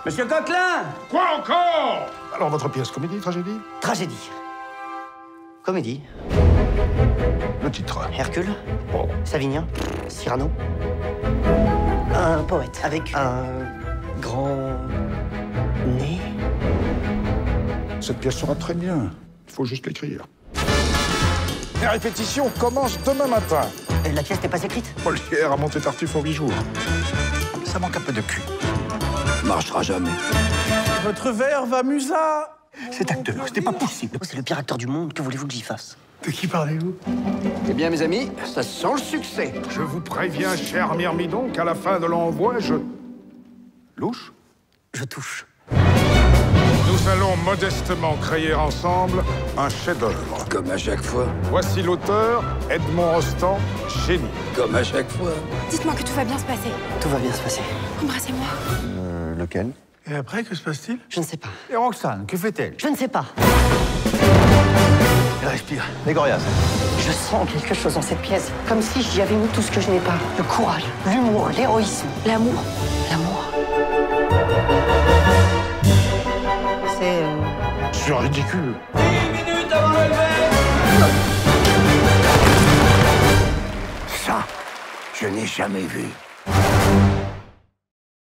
Monsieur Coquelin! Quoi encore? Alors, votre pièce, comédie, tragédie? Tragédie. Comédie. Le titre. Hercule. Oh. Savinien. Cyrano. Un poète avec un grand nez. Cette pièce sera très bien. Il faut juste l'écrire. Les répétitions commencent demain matin. La pièce n'est pas écrite? Molière a monté Tartuffe en 8 jours. Ça manque un peu de cul. Marchera jamais. Votre verre va musa. Cet acteur, c'était pas possible. C'est le pire acteur du monde, que voulez-vous que j'y fasse? De qui parlez-vous? Eh bien, mes amis, ça sent le succès. Je vous préviens, cher Myrmidon, qu'à la fin de l'envoi, je... Louche? Je touche. Nous allons modestement créer ensemble un chef-d'œuvre. Comme à chaque fois. Voici l'auteur, Edmond Rostand, génie. Comme à chaque fois. Dites-moi que tout va bien se passer. Tout va bien se passer. Embrassez-moi. Lequel? Et après, que se passe-t-il? Je ne sais pas. Et Roxane, que fait-elle? Je ne sais pas. Elle respire. Les Gorias. Je sens quelque chose dans cette pièce. Comme si j'y avais mis tout ce que je n'ai pas. Le courage, l'humour, l'héroïsme, l'amour. L'amour. C'est ridicule. 10 minutes avant le lever. Ça, je n'ai jamais vu.